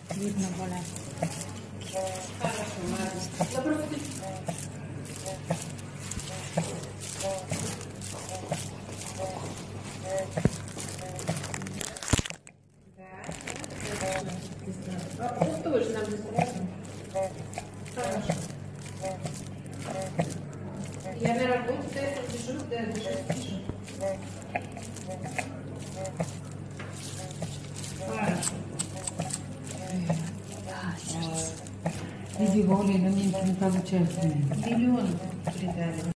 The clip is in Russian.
Видно было. Хорошо, молодец. Я просто... Да. Пустую же нам заставляем. Хорошо. Я на работе, да, я дежурю, да, дежурю. Хорошо. Иди, Оля, но мне не получается. Миллион придали.